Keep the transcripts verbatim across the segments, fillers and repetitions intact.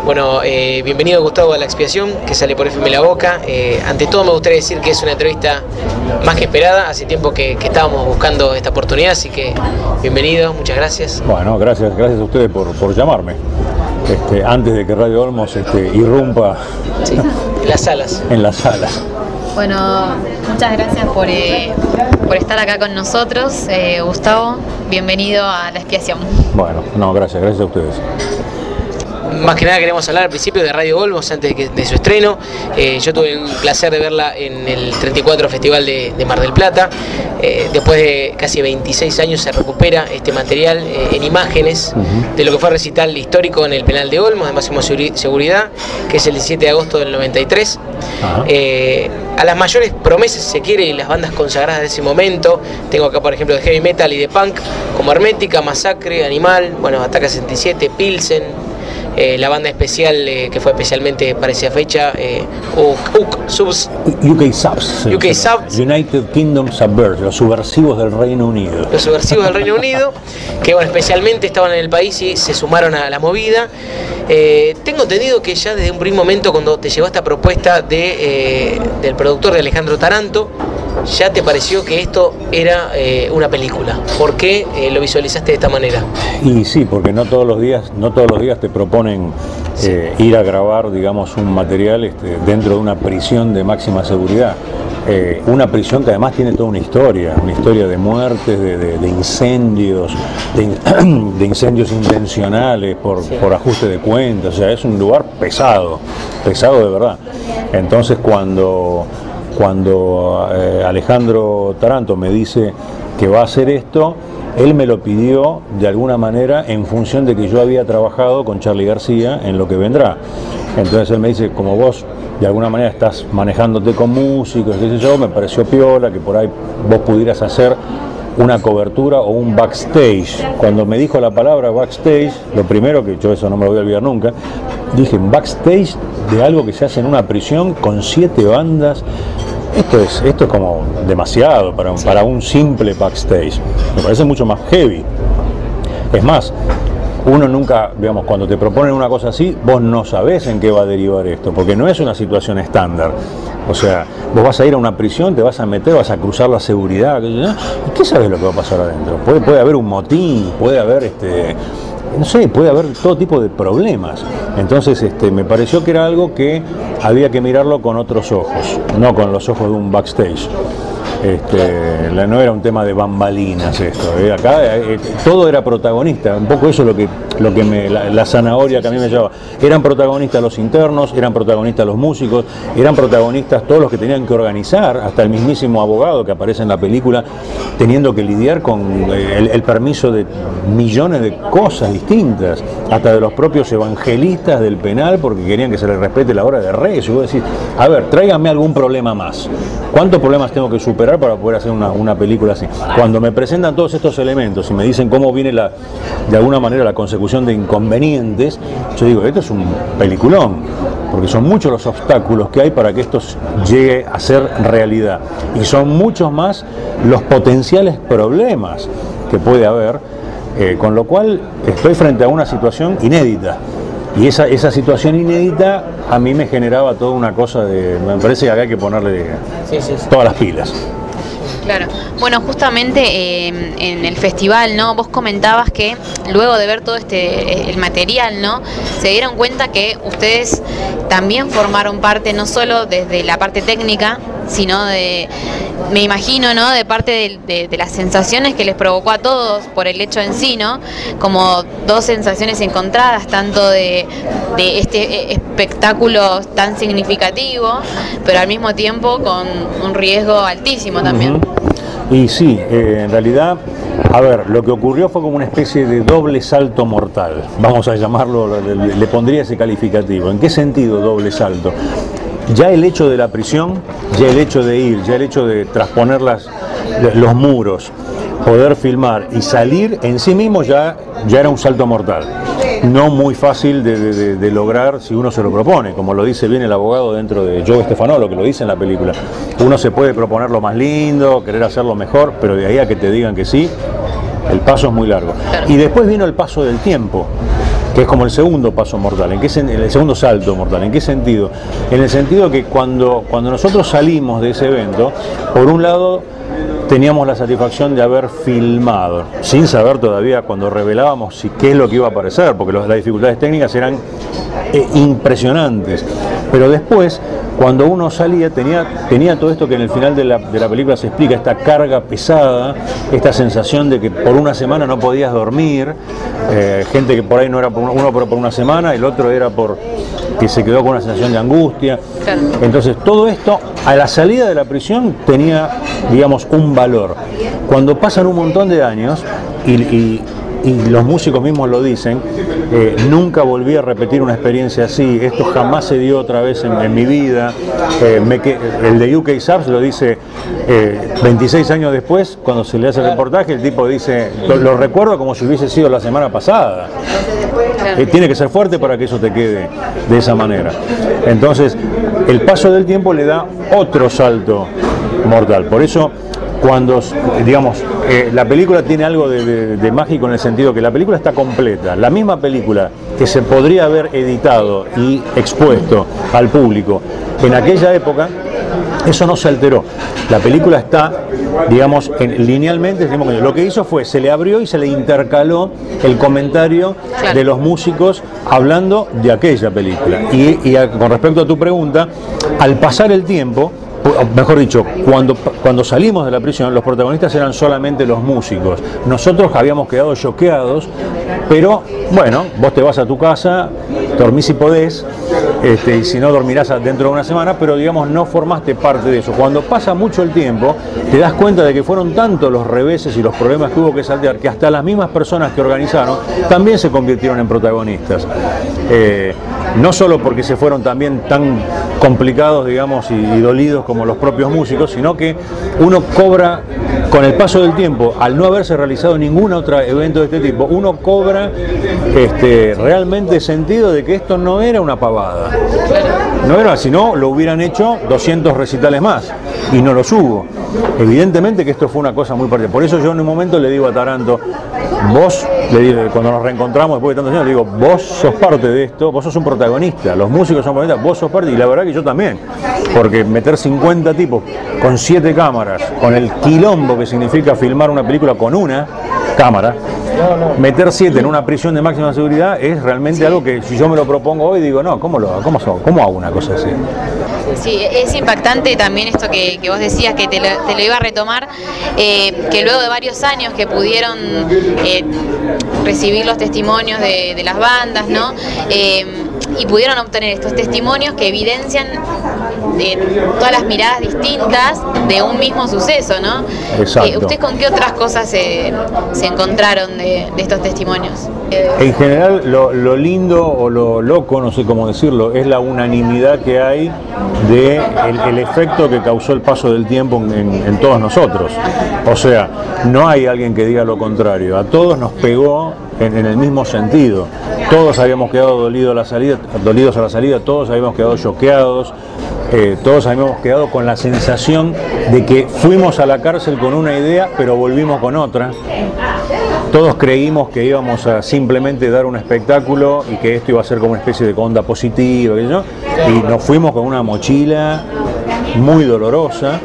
Bueno, eh, bienvenido Gustavo a La Expiación, que sale por F M La Boca. Eh, ante todo me gustaría decir que es una entrevista más que esperada. Hace tiempo que, que estábamos buscando esta oportunidad, así que bienvenido, muchas gracias. Bueno, gracias, gracias a ustedes por, por llamarme. Este, antes de que Radio Olmos este, irrumpa sí, en las salas. En las salas. Bueno, muchas gracias por, eh, por estar acá con nosotros, eh, Gustavo. Bienvenido a La Expiación. Bueno, no, gracias, gracias a ustedes. Más que nada queremos hablar al principio de Radio Olmos antes de, que, de su estreno. Eh, yo tuve el placer de verla en el treinta y cuatro Festival de, de Mar del Plata. Eh, después de casi veintiséis años se recupera este material eh, en imágenes uh-huh. de lo que fue recital histórico en el penal de Olmos de máxima seguridad, que es el diecisiete de agosto del noventa y tres. Uh-huh. eh, a las mayores promesas, si se quiere, y las bandas consagradas de ese momento, tengo acá por ejemplo de heavy metal y de punk, como Hermética, Masacre, Animal, bueno, Ataque sesenta y siete, Pilsen. Eh, la banda especial eh, que fue especialmente para esa fecha, eh, U K Subs. U K Subs. U K Subs. United Kingdom Subversives, los subversivos del Reino Unido. Los subversivos del Reino Unido, que bueno, especialmente estaban en el país y se sumaron a la movida. Eh, tengo entendido que ya desde un primer momento, cuando te llegó esta propuesta de, eh, del productor de Alejandro Taranto, ya te pareció que esto era eh, una película. ¿Por qué eh, lo visualizaste de esta manera? Y sí, porque no todos los días, no todos los días te proponen eh, ir a grabar, digamos, un material este, dentro de una prisión de máxima seguridad. Eh, una prisión que además tiene toda una historia, una historia de muertes, de, de, de incendios, de, de incendios intencionales por, sí. por ajuste de cuentas. O sea, es un lugar pesado, pesado de verdad. Entonces cuando... Cuando eh, Alejandro Taranto me dice que va a hacer esto, él me lo pidió de alguna manera en función de que yo había trabajado con Charly García en Lo que vendrá. Entonces él me dice, como vos de alguna manera estás manejándote con músicos, qué sé yo, me pareció piola que por ahí vos pudieras hacer una cobertura o un backstage. Cuando me dijo la palabra backstage, lo primero, que yo eso no me lo voy a olvidar nunca, dije backstage de algo que se hace en una prisión con siete bandas. Esto es, esto es como demasiado para un, para un simple backstage. Me parece mucho más heavy. Es más, uno nunca, digamos, cuando te proponen una cosa así, vos no sabés en qué va a derivar esto, porque no es una situación estándar. O sea, vos vas a ir a una prisión, te vas a meter, vas a cruzar la seguridad, ¿y qué sabes lo que va a pasar adentro? Puede, puede haber un motín, puede haber, este, no sé, puede haber todo tipo de problemas. Entonces, este, me pareció que era algo que había que mirarlo con otros ojos, no con los ojos de un backstage. Este, la, no era un tema de bambalinas esto, ¿eh? Acá eh, todo era protagonista, un poco eso es lo que, lo que me, la, la zanahoria que a mí me llevaba. Eran protagonistas los internos, eran protagonistas los músicos, eran protagonistas todos los que tenían que organizar, hasta el mismísimo abogado que aparece en la película, teniendo que lidiar con el, el permiso de millones de cosas distintas, hasta de los propios evangelistas del penal, porque querían que se les respete la hora de rezo. Y vos decís, a ver, tráiganme algún problema más. ¿Cuántos problemas tengo que superar para poder hacer una, una película así? Cuando me presentan todos estos elementos y me dicen cómo viene la, de alguna manera la consecución de inconvenientes, yo digo, esto es un peliculón, porque son muchos los obstáculos que hay para que esto llegue a ser realidad, y son muchos más los potenciales problemas que puede haber, eh, con lo cual estoy frente a una situación inédita. Y esa, esa situación inédita a mí me generaba toda una cosa de... Me parece que acá hay que ponerle sí, sí, sí. todas las pilas. Claro. Bueno, justamente eh, en el festival, ¿no? Vos comentabas que luego de ver todo este el material, ¿no? Se dieron cuenta que ustedes también formaron parte, no solo desde la parte técnica, sino de, me imagino, ¿no? De parte de, de, de las sensaciones que les provocó a todos por el hecho en sí, ¿no? Como dos sensaciones encontradas, tanto de, de este espectáculo tan significativo, pero al mismo tiempo con un riesgo altísimo también. Uh-huh. Y sí, eh, en realidad, a ver, lo que ocurrió fue como una especie de doble salto mortal, vamos a llamarlo, le, le pondría ese calificativo. ¿En qué sentido doble salto? Ya el hecho de la prisión, ya el hecho de ir, ya el hecho de trasponer las, los muros, poder filmar y salir en sí mismo ya, ya era un salto mortal. No muy fácil de, de, de lograr si uno se lo propone, como lo dice bien el abogado dentro de Joe Stefanolo, que lo dice en la película. Uno se puede proponer lo más lindo, querer hacerlo mejor, pero de ahí a que te digan que sí, el paso es muy largo. Y después vino el paso del tiempo. que es como el segundo paso mortal, ¿en qué sen- el segundo salto mortal? ¿En qué sentido? En el sentido que cuando, cuando nosotros salimos de ese evento, por un lado teníamos la satisfacción de haber filmado, sin saber todavía cuando revelábamos si qué es lo que iba a aparecer, porque los, las dificultades técnicas eran eh, impresionantes. Pero después, cuando uno salía, tenía, tenía todo esto que en el final de la, de la película se explica, esta carga pesada, esta sensación de que por una semana no podías dormir, eh, gente que por ahí no era por uno por, por una semana, el otro era por que se quedó con una sensación de angustia. Claro. Entonces todo esto a la salida de la prisión tenía, digamos, un valor. Cuando pasan un montón de años y, y, y los músicos mismos lo dicen, eh, nunca volví a repetir una experiencia así, esto jamás se dio otra vez en, en mi vida. Eh, me que, el de U K Subs lo dice eh, veintiséis años después, cuando se le hace el reportaje, el tipo dice, lo, lo recuerdo como si hubiese sido la semana pasada. Eh, tiene que ser fuerte para que eso te quede de esa manera. Entonces, el paso del tiempo le da otro salto mortal. Por eso, cuando, digamos, eh, la película tiene algo de, de, de mágico en el sentido que la película está completa. La misma película que se podría haber editado y expuesto al público en aquella época, eso no se alteró. La película está, digamos, en, linealmente, lo que hizo fue, se le abrió y se le intercaló el comentario Claro. de los músicos hablando de aquella película. Y, y a, con respecto a tu pregunta, al pasar el tiempo, mejor dicho, cuando, cuando salimos de la prisión, los protagonistas eran solamente los músicos. Nosotros habíamos quedado choqueados, pero bueno, vos te vas a tu casa, dormís si podés, este, y si no dormirás dentro de una semana, pero digamos no formaste parte de eso. Cuando pasa mucho el tiempo, te das cuenta de que fueron tantos los reveses y los problemas que hubo que saltear, que hasta las mismas personas que organizaron también se convirtieron en protagonistas. Eh, no solo porque se fueron también tan complicados, digamos, y, y dolidos como los propios músicos, sino que uno cobra, con el paso del tiempo, al no haberse realizado ningún otro evento de este tipo, uno cobra este, realmente sentido de que esto no era una pavada. No era, si no, lo hubieran hecho doscientos recitales más, y no los hubo. Evidentemente que esto fue una cosa muy particular. Por eso yo en un momento le digo a Taranto, vos, le digo, cuando nos reencontramos después de tantos años, le digo, vos sos parte de esto, vos sos un protagonista, los músicos son protagonistas, vos sos parte, y la verdad que yo también, porque meter cincuenta tipos con siete cámaras, con el quilombo que significa filmar una película con una cámara, meter siete en una prisión de máxima seguridad es realmente algo que si yo me lo propongo hoy digo, no, ¿cómo, lo, cómo, cómo hago una cosa así? Sí, es impactante también esto que, que vos decías, que te lo, te lo iba a retomar, eh, que luego de varios años que pudieron eh, recibir los testimonios de, de las bandas, ¿no? Eh, y pudieron obtener estos testimonios que evidencian eh, todas las miradas distintas de un mismo suceso, ¿no? Exacto. Eh, ¿Ustedes con qué otras cosas se, se encontraron de, de estos testimonios? Eh, En general, lo, lo lindo o lo loco, no sé cómo decirlo, es la unanimidad que hay de el, el efecto que causó el paso del tiempo en, en todos nosotros. O sea, no hay alguien que diga lo contrario. A todos nos pegó en, en el mismo sentido. Todos habíamos quedado dolidos a la salida, dolidos a la salida, todos habíamos quedado choqueados. Eh, todos habíamos quedado con la sensación de que fuimos a la cárcel con una idea, pero volvimos con otra. Todos creímos que íbamos a simplemente dar un espectáculo y que esto iba a ser como una especie de onda positiva, qué sé yo, y nos fuimos con una mochila muy dolorosa.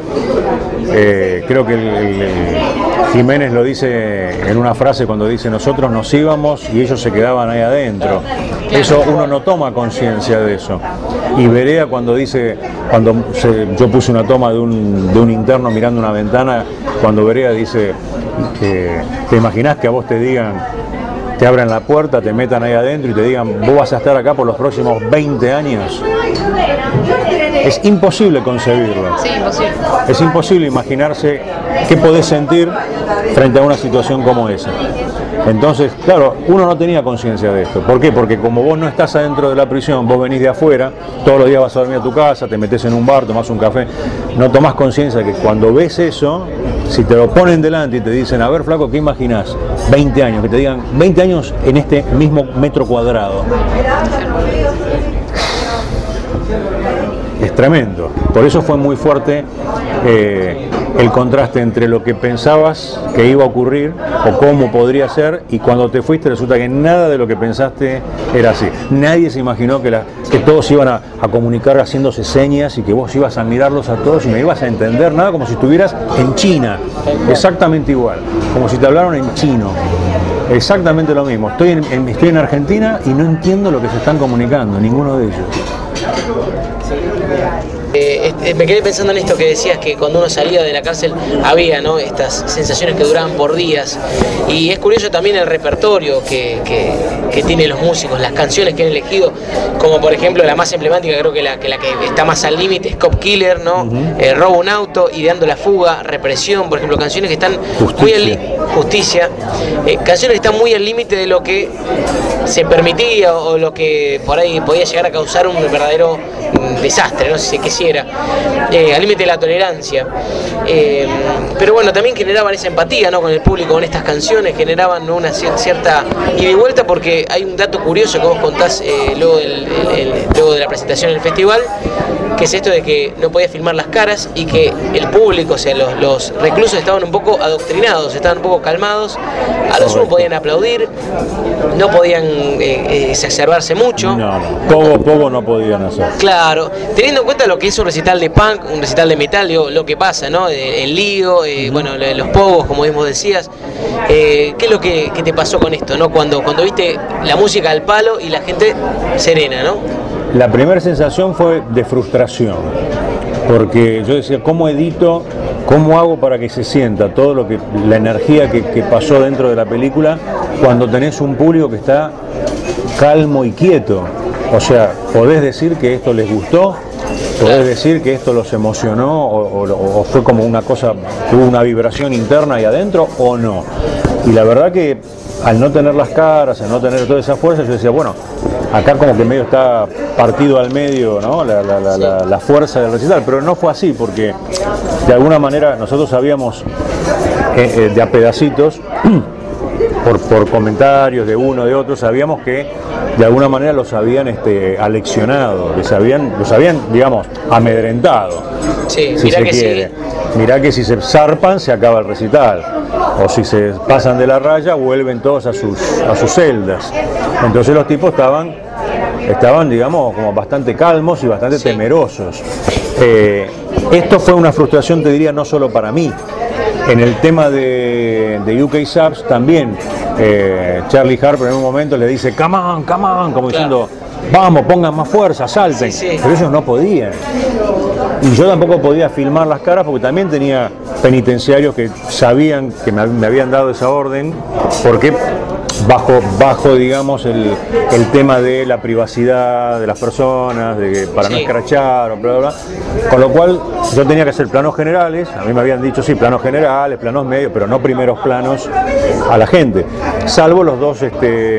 Eh, creo que el, el, el Jiménez lo dice en una frase cuando dice nosotros nos íbamos y ellos se quedaban ahí adentro. Eso uno no toma conciencia de eso. Y Berea cuando dice, cuando se, yo puse una toma de un, de un interno mirando una ventana, cuando Berea dice, eh, ¿te imaginás que a vos te digan, te abran la puerta, te metan ahí adentro y te digan, vos vas a estar acá por los próximos veinte años? Es imposible concebirlo. sí, imposible. Es imposible imaginarse qué podés sentir frente a una situación como esa. Entonces, claro, uno no tenía conciencia de esto. ¿Por qué? Porque como vos no estás adentro de la prisión, vos venís de afuera, todos los días vas a dormir a tu casa, te metés en un bar, tomás un café, no tomás conciencia de que cuando ves eso, si te lo ponen delante y te dicen, a ver, flaco, ¿qué imaginás? veinte años, que te digan veinte años en este mismo metro cuadrado. es tremendo. Por eso fue muy fuerte eh, el contraste entre lo que pensabas que iba a ocurrir o cómo podría ser, y cuando te fuiste resulta que nada de lo que pensaste era así. Nadie se imaginó que, la, que todos iban a, a comunicar haciéndose señas y que vos ibas a mirarlos a todos y no ibas a entender nada, como si estuvieras en China, exactamente igual, como si te hablaran en chino. Exactamente lo mismo. Estoy en, en, estoy en Argentina y no entiendo lo que se están comunicando, ninguno de ellos. Eh, este, me quedé pensando en esto que decías, que cuando uno salía de la cárcel había, ¿no?, estas sensaciones que duraban por días, y es curioso también el repertorio que, que, que tienen los músicos, las canciones que han elegido, como por ejemplo la más emblemática, creo que la que, la que está más al límite es Cop Killer, ¿no? Uh-huh. eh, Robo un auto, Ideando la fuga, Represión, por ejemplo, canciones que están Justicia. muy al límite, Justicia, eh, canciones que están muy al límite de lo que se permitía o lo que por ahí podía llegar a causar un verdadero desastre, no sé si quisiera, eh, al límite de la tolerancia, eh, pero bueno, también generaban esa empatía, ¿no?, con el público, con estas canciones, generaban, ¿no?, una cierta ida y vuelta, porque hay un dato curioso que vos contás eh, luego, del, el, el, luego de la presentación en el festival, que es esto de que no podía filmar las caras y que el público, o sea, los, los reclusos estaban un poco adoctrinados, estaban un poco calmados, a lo sumo podían aplaudir, no podían eh, eh, exacerbarse mucho. No, no, poco, poco no podían hacer. Claro, teniendo en cuenta lo que es un recital de punk, un recital de metal, digo, lo que pasa, ¿no? El lío, eh, bueno, los pogos, como mismo decías, eh, ¿qué es lo que, que te pasó con esto, ¿no? Cuando, cuando viste la música al palo y la gente serena, ¿no? La primera sensación fue de frustración, porque yo decía, ¿cómo edito? ¿Cómo hago para que se sienta todo lo que, la energía que, que pasó dentro de la película cuando tenés un público que está calmo y quieto? O sea, podés decir que esto les gustó, podés decir que esto los emocionó o, o, o fue como una cosa, tuvo una vibración interna ahí adentro o no. Y la verdad que al no tener las caras, al no tener toda esa fuerza, yo decía, bueno, acá como que medio está partido al medio, ¿no?, la, la, la, la, la fuerza del recital, pero no fue así, porque de alguna manera nosotros sabíamos eh, eh, de a pedacitos, por, por comentarios de uno, de otro, sabíamos que de alguna manera los habían este, aleccionado, les habían, los habían, digamos, amedrentado, sí, si mirá se que quiere. Sí. Mirá que si se zarpan se acaba el recital, o si se pasan de la raya vuelven todos a sus, a sus celdas. Entonces los tipos estaban, estaban digamos, como bastante calmos y bastante sí. temerosos. Eh, esto fue una frustración, te diría, no solo para mí. En el tema de, de U K Subs también, eh, Charlie Harper en un momento le dice, come on, come on, como claro. diciendo, vamos, pongan más fuerza, salten. Sí, sí. Pero ellos no podían. Y yo tampoco podía filmar las caras porque también tenía penitenciarios que sabían que me, me habían dado esa orden, porque bajo, bajo digamos, el, el tema de la privacidad de las personas, de que para sí. no escrachar o bla, bla, bla. Con lo cual yo tenía que hacer planos generales, a mí me habían dicho sí, planos generales, planos medios, pero no primeros planos a la gente, salvo los dos este,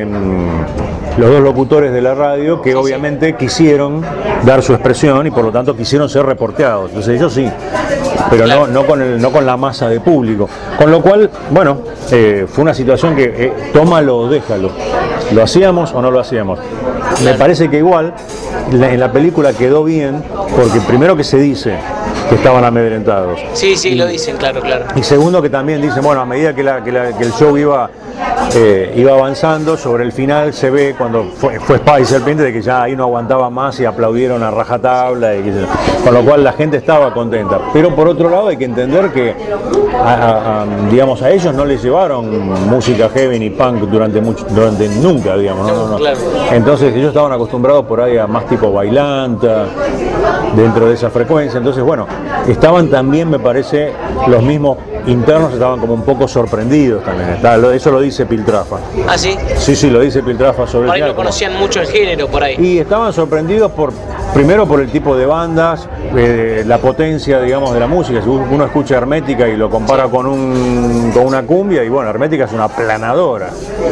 los dos locutores de la radio que sí, obviamente sí. quisieron dar su expresión y por lo tanto quisieron ser reporteados, entonces ellos sí, pero claro. no, no, con el, no con la masa de público, con lo cual, bueno, eh, fue una situación que eh, tómalo o déjalo, ¿lo hacíamos o no lo hacíamos? Claro. Me parece que igual la, en la película quedó bien, porque primero que se dice que estaban amedrentados. Sí, sí, y, lo dicen, claro, claro. Y segundo que también dicen, bueno, a medida que, la, que, la, que el show iba, eh, iba avanzando, sobre el final se ve cuando fue, fue Espada y Serpiente de que ya ahí no aguantaba más y aplaudieron a rajatabla, y que, con lo cual la gente estaba contenta. Pero por otro lado hay que entender que a, a, a, digamos, a ellos no les llevaron música heavy ni punk durante, mucho, durante nunca, digamos. ¿no? No, no. Claro. Entonces ellos estaban acostumbrados por ahí a más tipo bailanta, dentro de esa frecuencia, entonces bueno, estaban también, me parece, los mismos internos estaban como un poco sorprendidos también, está, eso lo dice Piltrafa. ¿Ah, sí? Sí, sí, lo dice Piltrafa sobre por ahí el no conocían mucho el género, por ahí. Y estaban sorprendidos por, primero por el tipo de bandas, eh, la potencia, digamos, de la música. Si uno escucha Hermética y lo compara sí. con, un, con una cumbia, y bueno, Hermética es una aplanadora.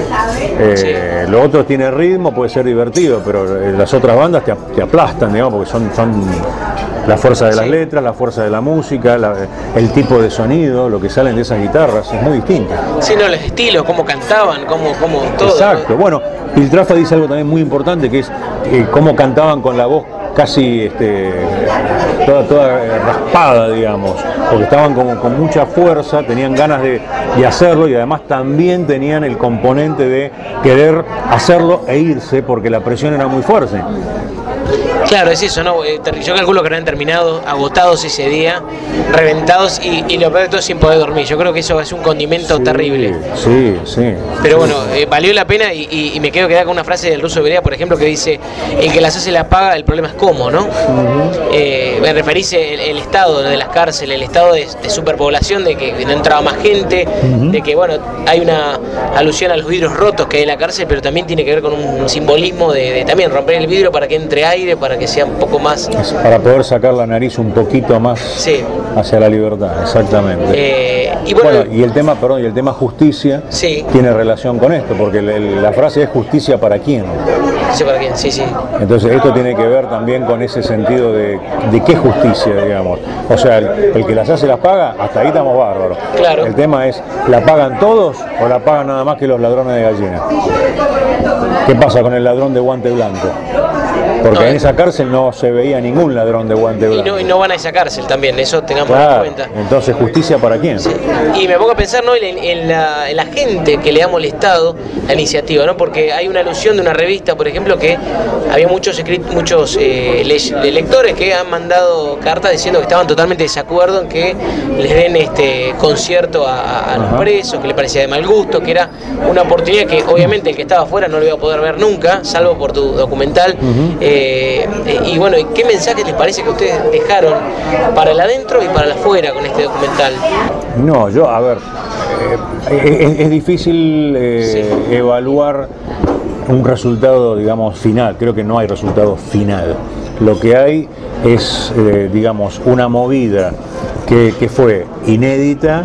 Eh, sí. Lo otro tiene ritmo, puede ser divertido, pero las otras bandas te, te aplastan, digamos, porque son, son la fuerza de las sí. letras, la fuerza de la música, la, el tipo de sonido, lo que salen de esas guitarras, es muy distinto. Sí, no, los estilos, cómo cantaban, cómo, cómo todo. Exacto, ¿no? Bueno, Piltrafa dice algo también muy importante, que es eh, cómo cantaban con la voz casi este, toda, toda raspada, digamos, porque estaban como con mucha fuerza, tenían ganas de, de hacerlo y además también tenían el componente de querer hacerlo e irse porque la presión era muy fuerte. Claro, es eso, ¿no? Yo calculo que habrán terminado agotados ese día, reventados y, y lo peor de todo sin poder dormir. Yo creo que eso es un condimento sí, terrible. Sí, sí. Pero bueno, eh, valió la pena y, y, y me quedo quedar con una frase del Ruso Berea, por ejemplo, que dice: el que las hace las paga, el problema es cómo, ¿no? Uh-huh. eh, me referirse el, el estado de las cárceles, el estado de, de superpoblación, de que no entraba más gente, uh-huh. de que, bueno, hay una alusión a los vidrios rotos que hay en la cárcel, pero también tiene que ver con un simbolismo de, de también romper el vidrio para que entre aire, para que sea un poco más... Para poder sacar la nariz un poquito más sí. hacia la libertad, exactamente. Eh, y bueno, bueno, y el tema, perdón, y el tema justicia sí. tiene relación con esto, porque el, el, la frase es justicia para quién. Justicia para quién, sí, sí. Entonces esto tiene que ver también con ese sentido de, de qué justicia, digamos. O sea, el, el que las hace las paga, hasta ahí estamos bárbaros. Claro. El tema es, ¿la pagan todos o la pagan nada más que los ladrones de gallina? ¿Qué pasa con el ladrón de guante blanco? Porque no, en esa cárcel no se veía ningún ladrón de guante blanco. Y no, y no van a esa cárcel también, eso tengamos claro, en cuenta. Entonces, ¿justicia para quién? Sí. Y me pongo a pensar, ¿no? en, en, la, en la gente que le ha molestado la iniciativa, ¿no? Porque hay una alusión de una revista, por ejemplo, que había muchos, muchos eh, le, lectores que han mandado cartas diciendo que estaban totalmente de desacuerdo en que les den este concierto a, a los Ajá. presos, que le parecía de mal gusto, que era una oportunidad que obviamente el que estaba afuera no lo iba a poder ver nunca, salvo por tu documental. Uh-huh. eh, Eh, y bueno, ¿qué mensajes les parece que ustedes dejaron para el adentro y para el afuera con este documental? No, yo, a ver, eh, es, es difícil eh, sí. evaluar un resultado, digamos, final. Creo que no hay resultado final. Lo que hay es, eh, digamos, una movida que, que fue inédita,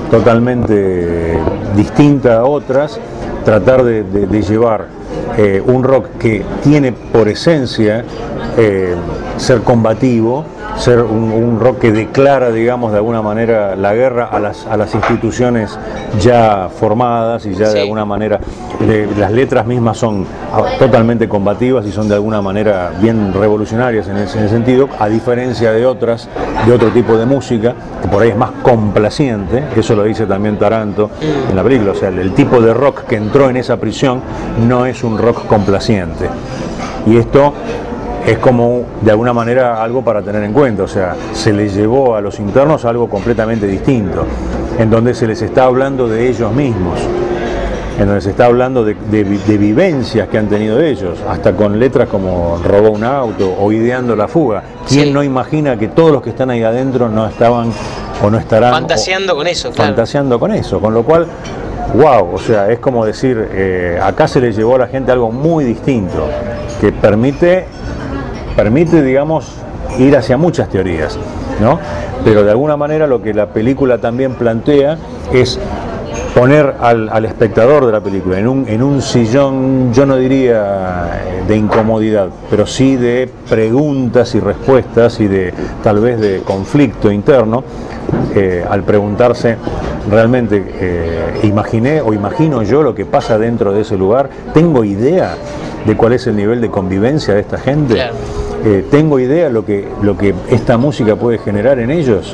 totalmente distinta a otras, tratar de, de, de llevar Eh, un rock que tiene por esencia eh, ser combativo, ser un, un rock que declara, digamos, de alguna manera la guerra a las, a las instituciones ya formadas y ya sí. de alguna manera de, las letras mismas son totalmente combativas y son de alguna manera bien revolucionarias en ese, en ese sentido, a diferencia de otras, de otro tipo de música que por ahí es más complaciente, eso lo dice también Taranto en la película, o sea, el tipo de rock que entró en esa prisión no es un rock complaciente. Y esto es como de alguna manera algo para tener en cuenta, o sea, se les llevó a los internos algo completamente distinto, en donde se les está hablando de ellos mismos, en donde se está hablando de, de, de vivencias que han tenido ellos, hasta con letras como robó un auto o ideando la fuga. ¿Quién sí. no imagina que todos los que están ahí adentro no estaban o no estarán fantaseando con eso? Claro. Fantaseando con eso, con lo cual, wow, o sea, es como decir, eh, acá se les llevó a la gente algo muy distinto, que permite, permite, digamos, ir hacia muchas teorías, ¿no? Pero de alguna manera lo que la película también plantea es poner al, al espectador de la película en un, en un sillón, yo no diría de incomodidad, pero sí de preguntas y respuestas y de tal vez de conflicto interno, eh, al preguntarse realmente, eh, imaginé o imagino yo lo que pasa dentro de ese lugar, tengo idea de cuál es el nivel de convivencia de esta gente, claro. eh, tengo idea de lo que, lo que esta música puede generar en ellos,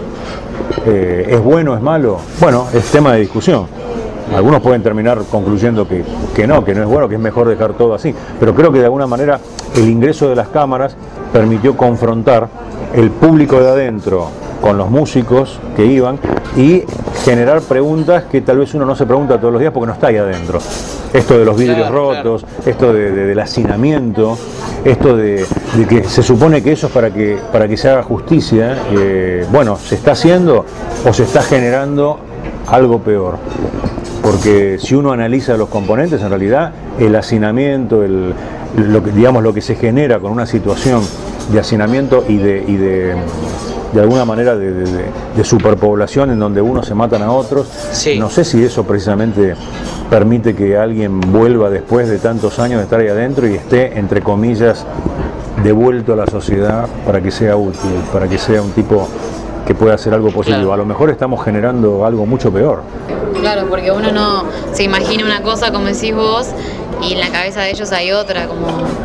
eh, es bueno, es malo, bueno, es tema de discusión. Algunos pueden terminar concluyendo que, que no, que no es bueno, que es mejor dejar todo así, pero creo que de alguna manera el ingreso de las cámaras permitió confrontar el público de adentro con los músicos que iban y generar preguntas que tal vez uno no se pregunta todos los días porque no está ahí adentro. Esto de los vidrios claro, rotos, claro. esto de, de, del hacinamiento, esto de, de que se supone que eso es para que, para que se haga justicia, eh, bueno, ¿se está haciendo o se está generando algo peor? Porque si uno analiza los componentes, en realidad el hacinamiento, el, lo que, digamos, lo que se genera con una situación de hacinamiento y de, y de, de alguna manera de, de, de superpoblación en donde unos se matan a otros, sí. no sé si eso precisamente permite que alguien vuelva después de tantos años de estar ahí adentro y esté, entre comillas, devuelto a la sociedad para que sea útil, para que sea un tipo que pueda hacer algo positivo. Claro. A lo mejor estamos generando algo mucho peor. Claro, porque uno no se imagina una cosa, como decís vos, y en la cabeza de ellos hay otra, como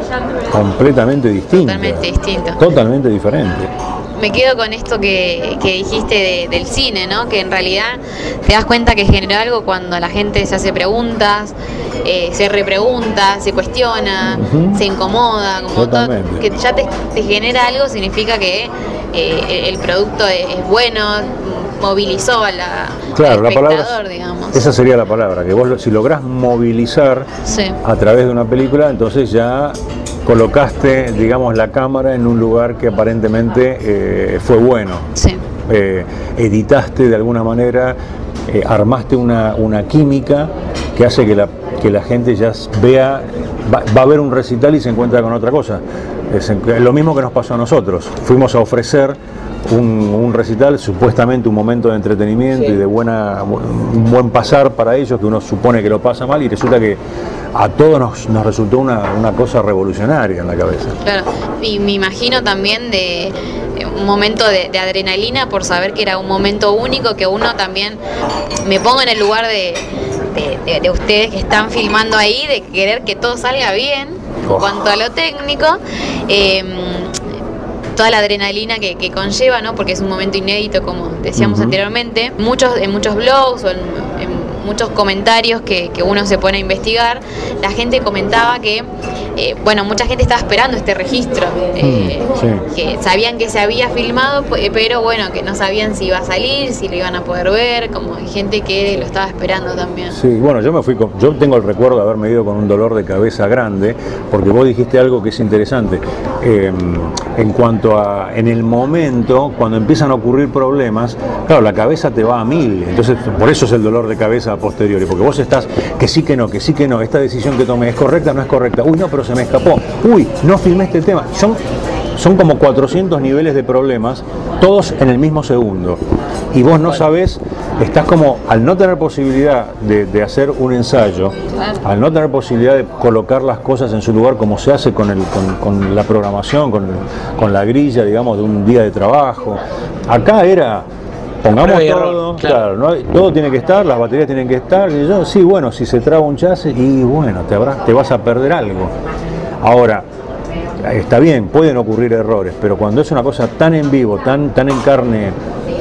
completamente distinta. Totalmente distinto. Totalmente diferente. Me quedo con esto que, que dijiste de, del cine, ¿no? Que en realidad te das cuenta que generó algo cuando la gente se hace preguntas, eh, se repregunta, se cuestiona, uh-huh. se incomoda, como todo, que ya te, te genera algo, significa que eh, el producto es, es bueno, movilizó a la, claro, al espectador, la palabra, digamos. Esa sería la palabra, que vos si lográs movilizar sí. a través de una película, entonces ya colocaste, digamos, la cámara en un lugar que aparentemente eh, fue bueno. Sí. Eh, editaste de alguna manera, eh, armaste una, una química que hace que la, que la gente ya vea, va, va a ver un recital y se encuentra con otra cosa. Es lo mismo que nos pasó a nosotros. Fuimos a ofrecer un, un recital, supuestamente un momento de entretenimiento sí. y de buena, un buen pasar para ellos, que uno supone que lo pasa mal, y resulta que a todos nos, nos resultó una, una cosa revolucionaria en la cabeza. Claro, y me imagino también de un momento de, de adrenalina por saber que era un momento único, que uno también, me pongo en el lugar de, de, de, de ustedes que están filmando ahí, de querer que todo salga bien oh. en cuanto a lo técnico, eh, toda la adrenalina que, que conlleva, ¿no? Porque es un momento inédito, como decíamos uh-huh. anteriormente. Muchos, en muchos blogs o en, en muchos comentarios que, que uno se pone a investigar, la gente comentaba que, eh, bueno, mucha gente estaba esperando este registro, eh, sí. que sabían que se había filmado, pero bueno, que no sabían si iba a salir, si lo iban a poder ver, como hay gente que lo estaba esperando también. Sí, bueno, yo me fui con, yo tengo el recuerdo de haberme ido con un dolor de cabeza grande, porque vos dijiste algo que es interesante, eh, en cuanto a, en el momento, cuando empiezan a ocurrir problemas, claro, la cabeza te va a mil, entonces por eso es el dolor de cabeza a posteriori, porque vos estás, que sí, que no, que sí, que no, esta decisión que tomé es correcta, no es correcta, uy, no, pero se me escapó, uy, no filmé este tema, son, son como cuatrocientos niveles de problemas, todos en el mismo segundo, y vos no sabés, estás como, al no tener posibilidad de, de hacer un ensayo, al no tener posibilidad de colocar las cosas en su lugar como se hace con, el, con, con la programación, con, con la grilla, digamos, de un día de trabajo, acá era... Pongamos todo, claro, no hay, todo tiene que estar, las baterías tienen que estar, y yo, sí, bueno, si se traba un chasis, y bueno, te, habrá, te vas a perder algo. Ahora, está bien, pueden ocurrir errores, pero cuando es una cosa tan en vivo, tan, tan en carne,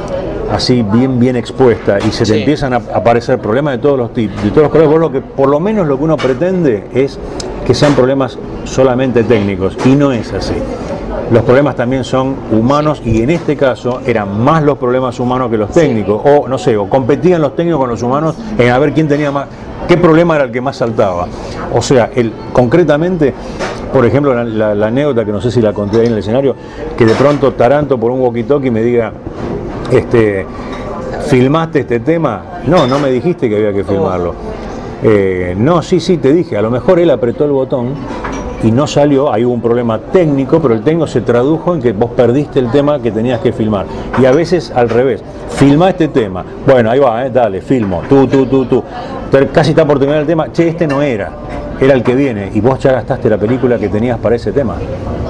así bien bien expuesta, y se te sí. empiezan a aparecer problemas de todos los tipos, de todos los colores, lo que, por lo menos lo que uno pretende es que sean problemas solamente técnicos, y no es así. Los problemas también son humanos, y en este caso eran más los problemas humanos que los técnicos, o no sé, o competían los técnicos con los humanos en a ver quién tenía más, qué problema era el que más saltaba. O sea, el, concretamente, por ejemplo, la, la, la anécdota que no sé si la conté ahí en el escenario, que de pronto Taranto por un walkie-talkie me diga, este, ¿filmaste este tema? No, no me dijiste que había que filmarlo. Eh, no, sí, sí, te dije, a lo mejor él apretó el botón y no salió, ahí hubo un problema técnico, pero el técnico se tradujo en que vos perdiste el tema que tenías que filmar. Y a veces al revés, filmá este tema, bueno, ahí va, eh, dale, filmo, tú, tú, tú, tú, casi está por terminar el tema, che, este no era, era el que viene, y vos ya gastaste la película que tenías para ese tema.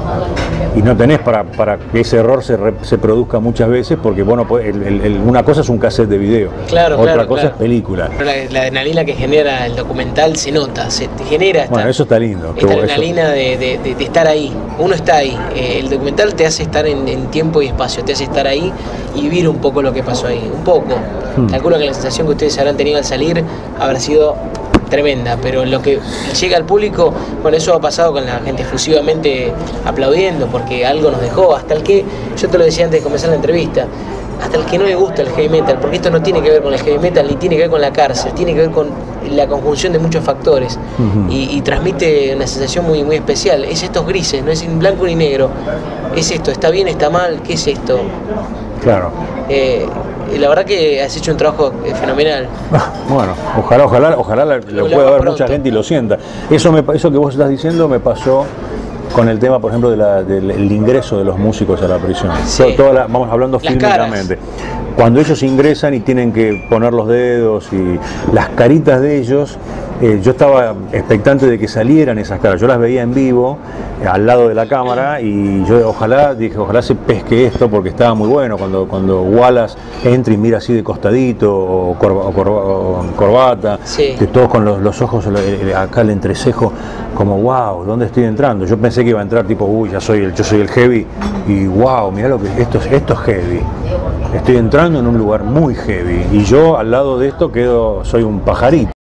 Y no tenés para, para que ese error se, re, se produzca muchas veces, porque bueno, el, el, el, una cosa es un cassette de video, claro, otra claro, cosa claro. es película. Pero la, la adrenalina que genera el documental se nota, se genera esta, bueno, eso está lindo. Esta adrenalina de, de, de, de estar ahí, uno está ahí, eh, el documental te hace estar en, en tiempo y espacio, te hace estar ahí y vivir un poco lo que pasó ahí, un poco. Hmm. Calculo que la sensación que ustedes habrán tenido al salir habrá sido tremenda, pero lo que llega al público, bueno, eso ha pasado con la gente efusivamente aplaudiendo, porque algo nos dejó, hasta el que, yo te lo decía antes de comenzar la entrevista, hasta el que no le gusta el heavy metal, porque esto no tiene que ver con el heavy metal, ni tiene que ver con la cárcel, tiene que ver con la conjunción de muchos factores, uh-huh. y, y transmite una sensación muy, muy especial, es estos grises, no es ni blanco ni negro, es esto, está bien, está mal, ¿qué es esto? Claro. Eh, Y la verdad que has hecho un trabajo fenomenal. Bueno, ojalá, ojalá, ojalá lo pueda ver mucha gente y lo sienta. Eso, me, eso que vos estás diciendo me pasó con el tema, por ejemplo, de la, del el ingreso de los músicos a la prisión. Sí. Toda, toda la, vamos hablando las fílmicamente. Cuando ellos ingresan y tienen que poner los dedos y las caritas de ellos, eh, yo estaba expectante de que salieran esas caras. Yo las veía en vivo, eh, al lado de la cámara, y yo ojalá, dije, ojalá se pesque esto, porque estaba muy bueno cuando, cuando Wallace entra y mira así de costadito, o, corba, o, corba, o corbata, sí. que todos con los, los ojos acá el entrecejo, como wow, ¿dónde estoy entrando? Yo pensé que iba a entrar tipo, uy, ya soy el, yo soy el heavy, y wow, mirá lo que esto, esto es heavy. Estoy entrando en un lugar muy heavy, y yo al lado de esto quedo, soy un pajarito.